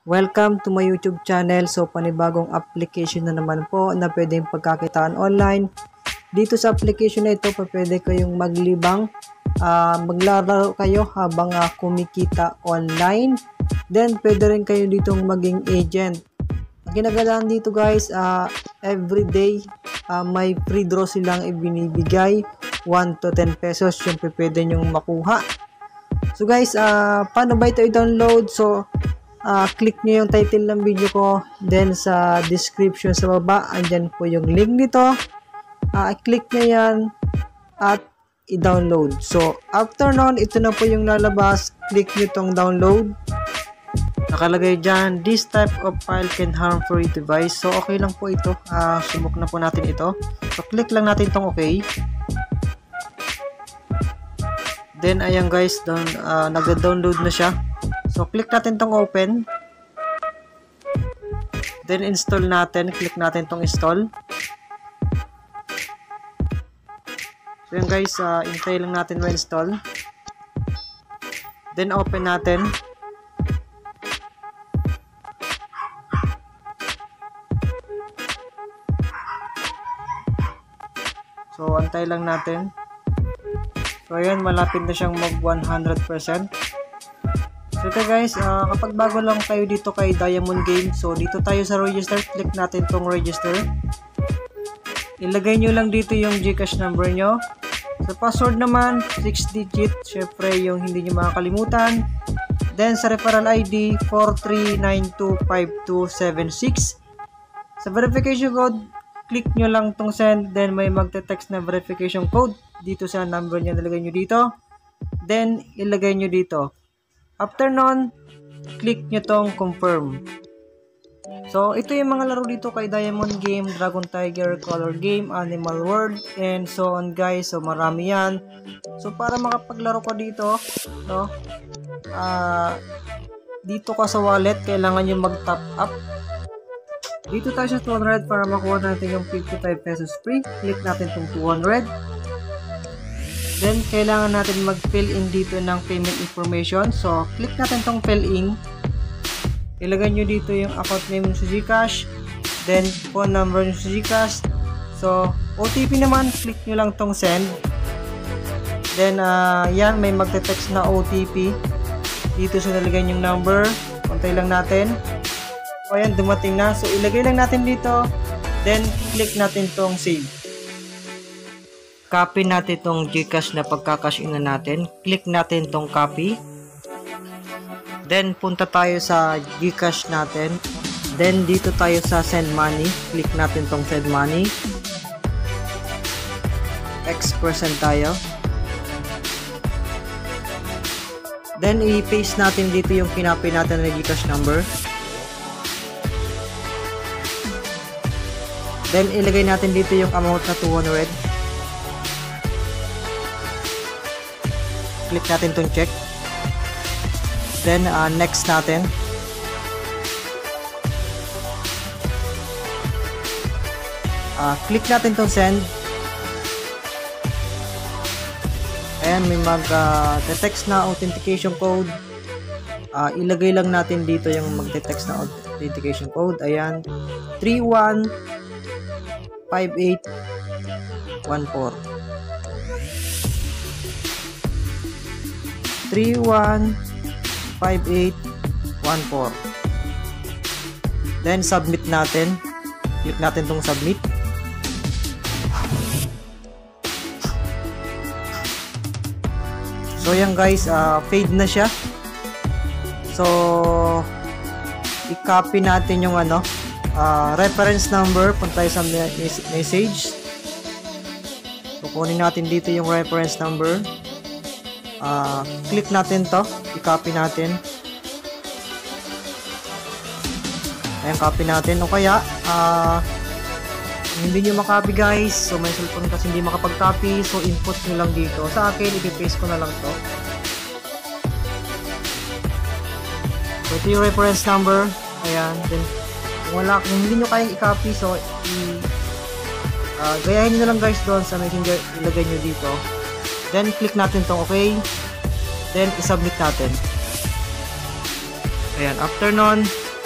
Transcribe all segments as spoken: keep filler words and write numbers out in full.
Welcome to my YouTube channel. So panibagong application na naman po na pwedeng pagkakitaan online. Dito sa application na ito, pwede kayong maglibang, uh, maglalaro kayo habang uh, kumikita online. Then pwede rin kayo ditong maging agent. Ang ginagalaan dito guys, uh, everyday uh, may free draw silang ibinibigay, one to ten pesos yung pwede nyong makuha. So guys, uh, paano ba ito i-download? So Uh, click nyo yung title ng video ko, then sa description sa baba andyan po yung link nito. Uh, click nyo yan at i-download. So after nun, ito na po yung lalabas. Click nyo tong download. Nakalagay dyan, this type of file can harm for your device. So okay lang po ito, uh, subok na po natin ito. So click lang natin tong okay. Then ayan guys, down, uh, nag-download na siya. So, click natin tong open. Then, install natin. Click natin tong install. So, yun guys. Uh, intay lang natin ma-install. Then, open natin. So, antay lang natin. So, ayan. Malapit na siyang mag one hundred percent. So ito guys, uh, kapag bago lang kayo dito kay Diamond Game, so dito tayo sa register, click natin tong register. Ilagay nyo lang dito yung Gcash number nyo. Sa password naman, six digit, syempre yung hindi nyo makakalimutan. Then sa referral I D, four three nine two five two seven six. Sa verification code, click nyo lang tong send, then may magte-text na verification code dito sa number nyo, nilagay nyo dito. Then ilagay nyo dito. After nun, click nyo tong confirm. So, ito yung mga laro dito kay Diamond Game, Dragon Tiger, Color Game, Animal World, and so on guys. So, marami yan. So, para makapaglaro ko dito, no, uh, dito ka sa wallet, kailangan nyo mag-top up. Dito tayo sa two hundred para makuha natin yung fifty-five pesos free. Click natin tong two hundred. Then, kailangan natin mag-fill in dito ng payment information. So, click natin tong fill in. Ilagay nyo dito yung account name sa Gcash. Then, phone number nyo sa Gcash. So, O T P naman, click nyo lang tong send. Then, uh, yan, may magte-text na O T P. Dito sa nalagay yung number. Kontay lang natin. O, yan, dumating na. So, ilagay lang natin dito. Then, click natin tong save. Copy natin itong Gcash na pagkakash in na natin. Click natin itong copy. Then, punta tayo sa Gcash natin. Then, dito tayo sa send money. Click natin itong send money. X percent tayo. Then, i-paste natin dito yung kinopy natin na Gcash number. Then, ilagay natin dito yung amount na two hundred. Click natin itong check. Then, uh, next natin. Uh, click natin itong send. Ayan, may mag-text uh, na authentication code. Uh, ilagay lang natin dito yung mag-text na authentication code. Ayan, three one five eight one four. three one five eight one four. Then submit natin. Click natin tong submit. So yan guys, uh, fade na siya. So i-copy natin yung ano, uh, reference number. Punta tayo sa message. Kukunin natin dito yung reference number. Uh, click natin to, i-copy natin. Ayan, copy natin. O kaya uh, hindi nyo makopy guys, so may cellphone kasi hindi makapag-copy, so input nyo lang dito. Sa akin, i-paste ko na lang to. So ito yung reference number. Ayan, then kung wala, kung hindi nyo kayang i-copy, so i- uh, gayahin nyo lang guys doon sa messenger, ilagay nyo dito. Then, click natin tong okay. Then, isubmit natin. Ayan, after nun,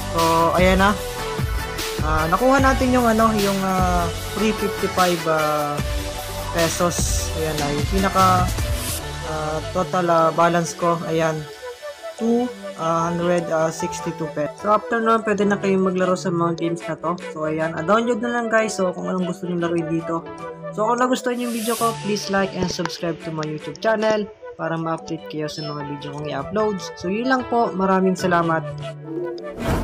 So, ayan na. Uh, nakuha natin yung ano, yung uh, three hundred fifty-five uh, pesos. Ayan na, yung pinaka uh, total uh, balance ko. Ayan, two hundred sixty-two pesos. So, after nun, pwede na kayong maglaro sa mga games na to. So, ayan, uh, download na lang guys. So, kung anong gusto nyo laruin dito. So, kung nagustuhan yung video ko, please like and subscribe to my YouTube channel para ma-update kayo sa mga video kong i-upload. So, yun lang po. Maraming salamat.